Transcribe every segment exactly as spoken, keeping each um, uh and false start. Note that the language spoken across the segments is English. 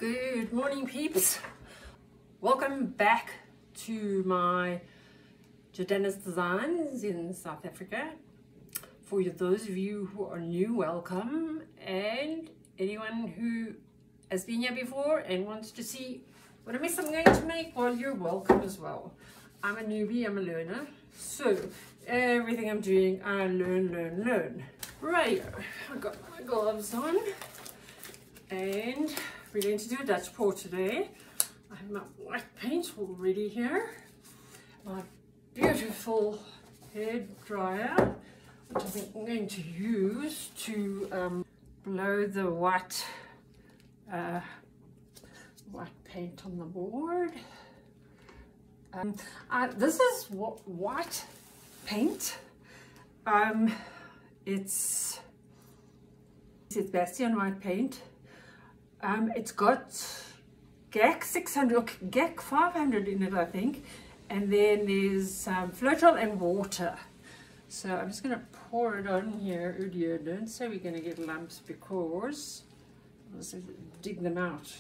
Good morning, peeps. Welcome back to my Jordana's Designs in South Africa. For those of you who are new, welcome, and anyone who has been here before and wants to see what a mess I'm going to make, well, you're welcome as well. I'm a newbie, I'm a learner, so everything I'm doing, I learn, learn, learn. Right, I've got my gloves on, and we're going to do a Dutch pour today. I have my white paint already here, my beautiful hair dryer, which I think I'm going to use to um, blow the white, uh, white paint on the board. Um, uh, this is what white paint. Um, it's it's Bastion white paint. Um, it's got G A C six hundred, G A C five hundred in it, I think, and then there's um, Flourssent and water. So I'm just going to pour it on here. Oh dear, don't say we're going to get lumps because I'll just dig them out.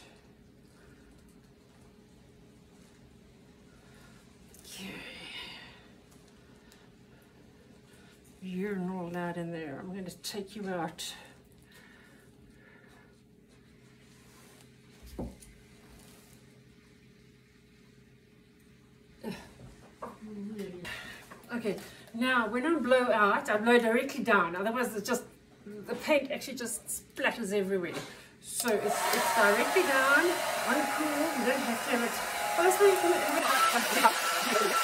Okay. You're not allowed in there. I'm going to take you out. Okay, now when I blow out, I blow directly down, otherwise it's just, the paint actually just splatters everywhere. So it's, it's directly down, on cool, you don't have to have it. Oh, that's really cool.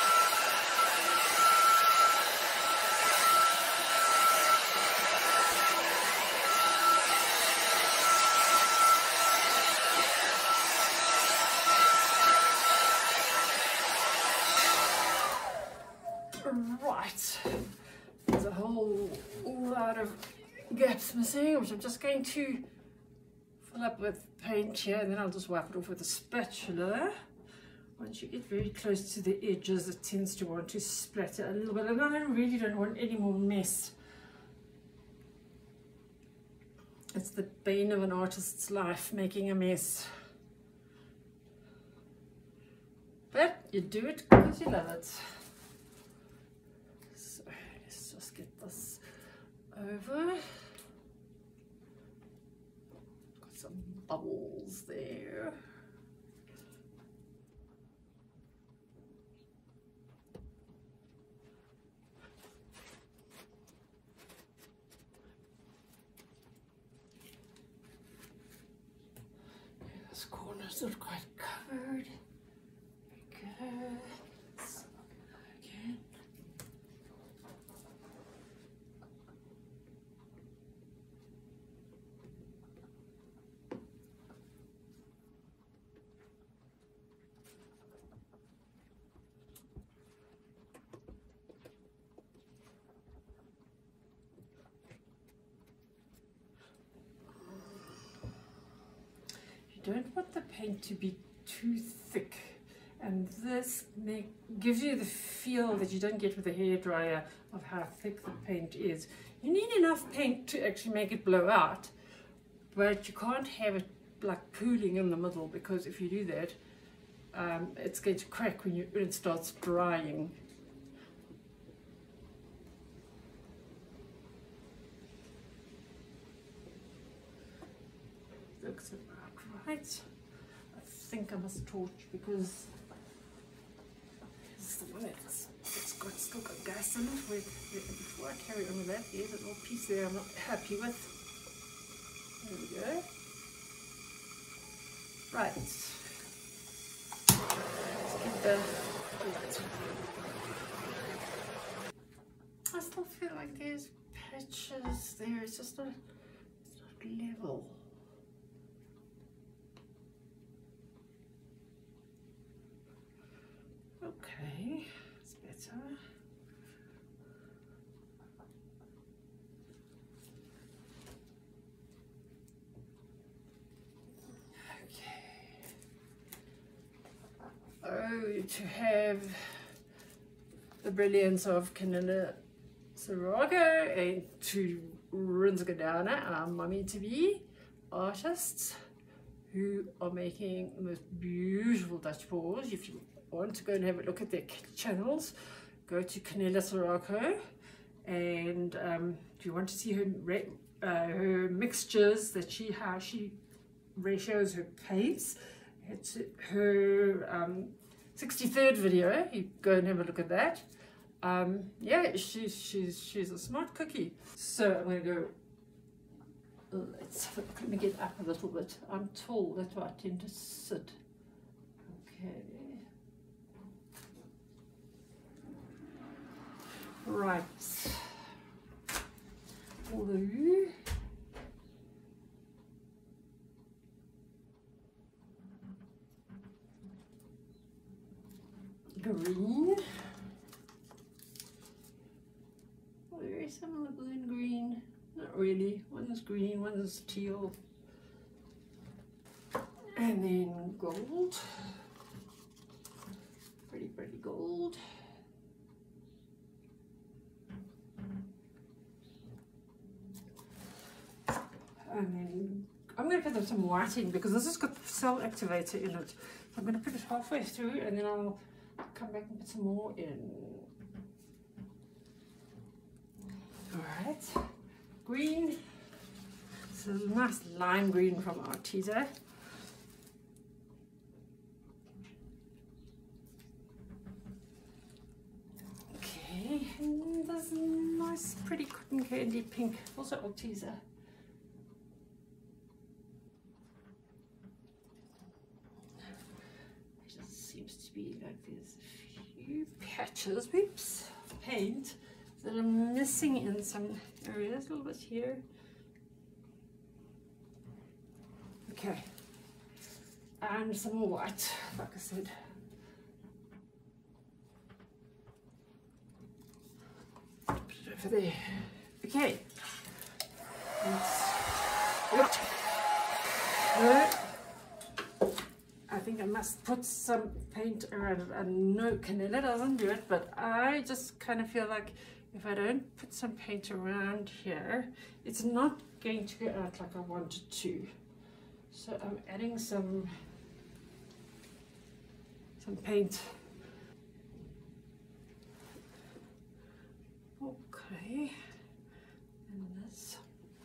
Right, there's a whole lot of gaps missing, which I'm just going to fill up with paint here, and then I'll just wipe it off with a spatula. Once you get very close to the edges, it tends to want to splatter a little bit, and I really don't want any more mess. It's the bane of an artist's life, making a mess. But you do it because you love it. Get this over. Got some bubbles there. This corner's not quite covered. There we go. Again. You don't want the paint to be too thick, and this make, gives you the feel that you don't get with a hairdryer of how thick the paint is. You need enough paint to actually make it blow out, but you can't have it like pooling in the middle, because if you do that, um, it's going to crack when, you, when it starts drying. Looks about right. I think I must torch because this is the one that's, that's got, still got gas in it. Wait, wait, before I carry on with that, there's a little piece there I'm not happy with. There we go. Right. Let's get the light. I still feel like there's patches there. It's just not, it's not level. Okay, it's better. Okay. Oh, to have the brilliance of Canada Sarago and to Windsor, our mummy to be artists who are making the most beautiful Dutch balls. If you want to go and have a look at their channels, go to Canela Sirocco, and um, if you want to see her uh, her mixtures, that she how she ratios her paints, it's her um, sixty-third video. You go and have a look at that. Um, yeah, she's she's she's a smart cookie. So I'm gonna go. Let's let me get up a little bit. I'm tall, that's why I tend to sit. Okay. Right. Blue. Green. Oh, very similar, blue and green. Not really. One's green, one's teal. And then gold. Pretty, pretty gold. And then I'm going to put some white in because this has got the cell activator in it. So I'm going to put it halfway through and then I'll come back and put some more in. Alright. Green. It's a nice lime green from Arteza. Okay, and there's a nice pretty cotton candy pink, also Arteza. It just seems to be like there's a few patches, whoops, of paint that are missing in some areas, a little bit here. Okay, and some more white, like I said. Put it over there. Okay. Let's, no. I think I must put some paint around it. I know Canela doesn't do it, but I just kind of feel like if I don't put some paint around here, it's not going to go out like I want it to. So I'm adding some some paint. Okay, and this.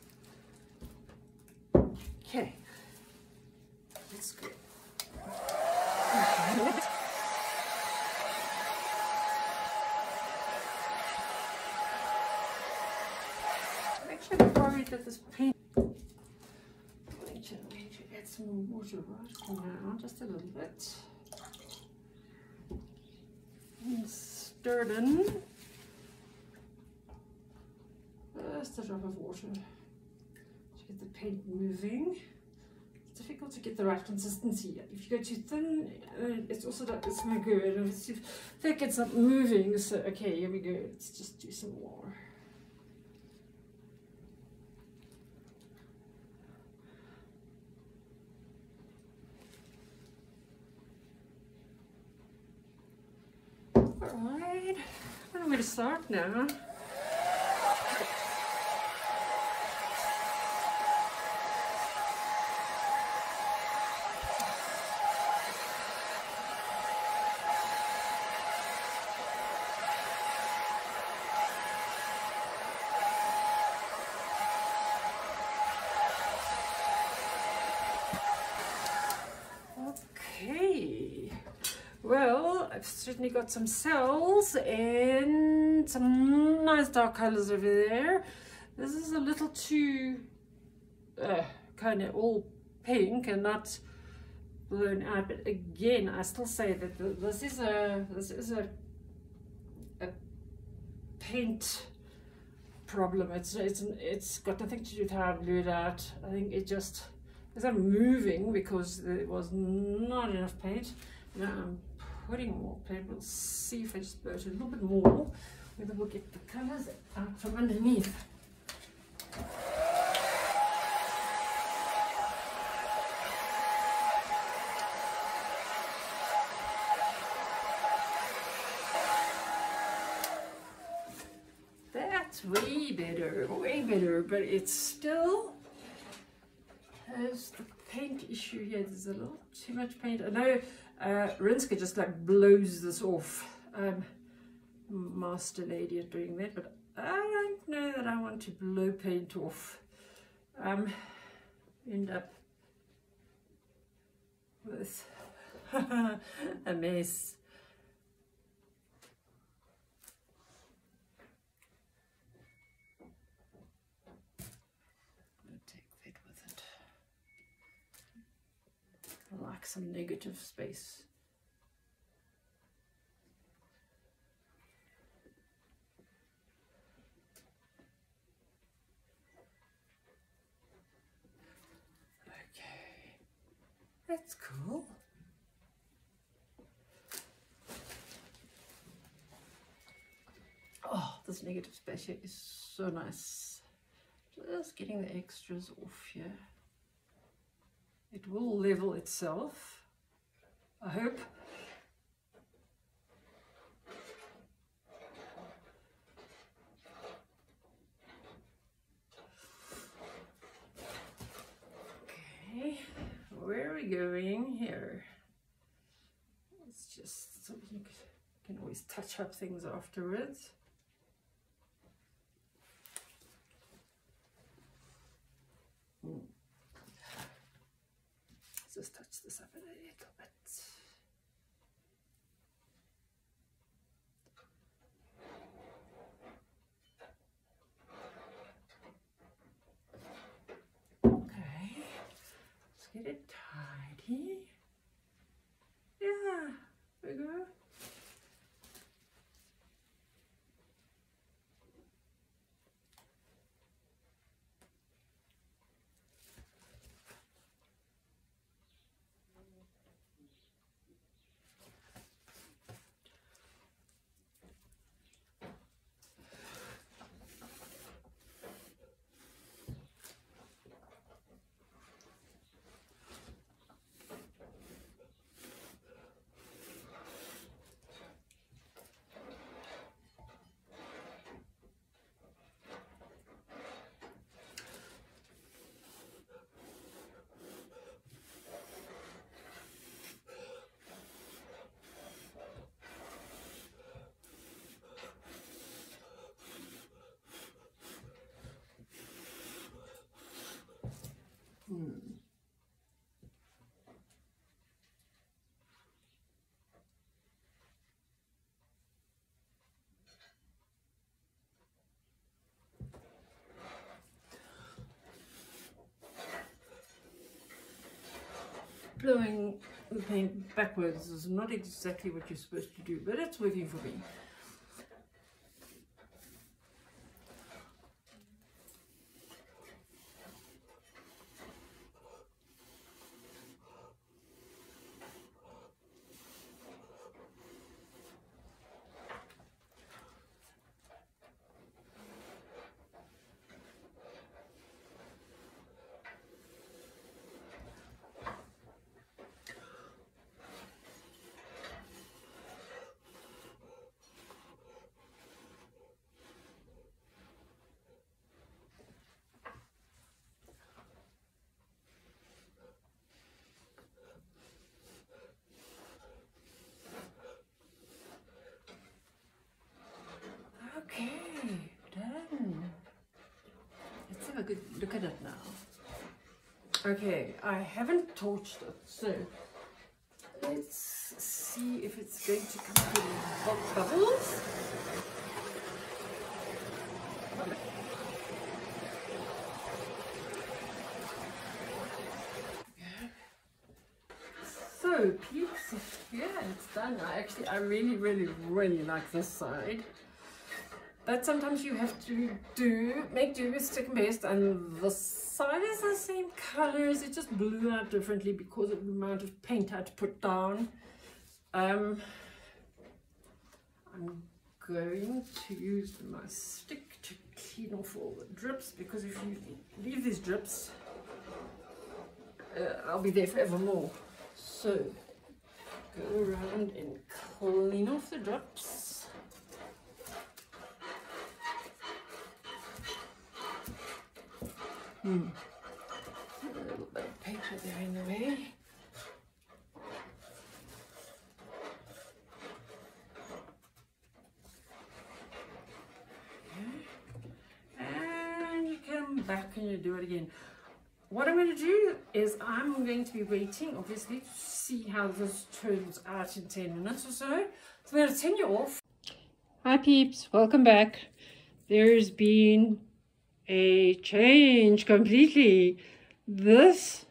Okay, that's good. Okay. I'm actually worried that this paint. Add some more water right now, just a little bit. And stir it in. Just a drop of water to get the paint moving. It's difficult to get the right consistency. If you go too thin, it's also not, it's no good. And if it's too thick, it's not moving. So, okay, here we go. Let's just do some more. Alright, I'm going to start now. Okay. Well, I've certainly got some cells and some nice dark colors over there. This is a little too uh, kind of all pink and not blown out. But again, I still say that the, this is a this is a a paint problem. It's it's it's got nothing to do with how I blew it out. I think it just is I'm moving because there was not enough paint. Now I'm putting more paint. We'll see if I just blow it a little bit more, whether we'll get the colors out from underneath. That's way better, way better, but it's still There's the paint issue here. There's a little too much paint. I know uh, Rinska just like blows this off. Um, master lady at doing that, but I don't know that I want to blow paint off. Um, end up with a mess. I'll take that with it. I like some negative space. That's cool. Oh, this negative space here is so nice. Just getting the extras off here. It will level itself, I hope. Okay. Where are we going here? It's just so you can always touch up things afterwards. Mm. Let's just touch this up a little bit. Get it tidy. Yeah, there we go. Hmm. Blowing the paint backwards is not exactly what you're supposed to do, but it's working for me. Okay, done. Let's have a good look at it now. Okay, I haven't torched it, so let's see if it's going to come up with bubbles. So peeps, yeah, it's done. I actually, I really, really, really like this side. But sometimes you have to do, make do with stick and paste, and the side is the same colors, it just blew out differently because of the amount of paint I had to put down. Um, I'm going to use my stick to clean off all the drips, because if you leave these drips, uh, I'll be there forevermore. So, go around and clean off the drips. Hmm. little bit of paper there in the way. And you come back and you do it again. What I'm going to do is I'm going to be waiting, obviously, to see how this turns out in ten minutes or so. So I'm going to turn you off. Hi peeps, welcome back. There's been a change completely. This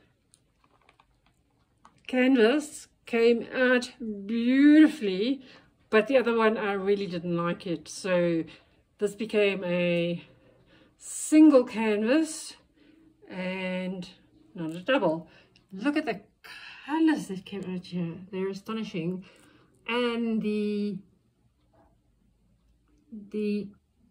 canvas came out beautifully, but the other one I really didn't like it. So this became a single canvas and not a double. Look at the colors that came out here. They're astonishing. And the the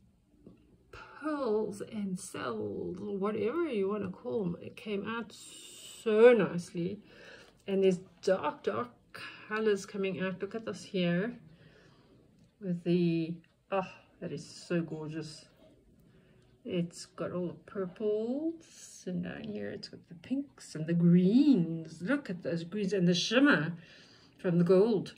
pearls and cells, or whatever you want to call them, it came out so nicely. And there's dark dark colors coming out. Look at this here with the, oh, that is so gorgeous. It's got all the purples, and down here it's got the pinks and the greens. Look at those greens and the shimmer from the gold.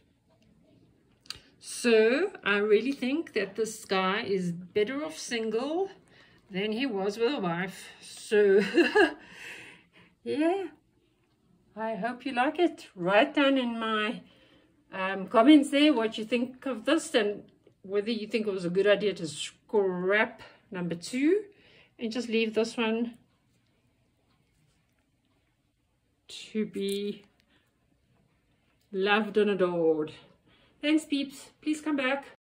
So I really think that this guy is better off single than he was with a wife. So yeah, I hope you like it. Write down in my um, comments there what you think of this, and whether you think it was a good idea to scrap number two and just leave this one to be loved and adored. Thanks peeps, please come back.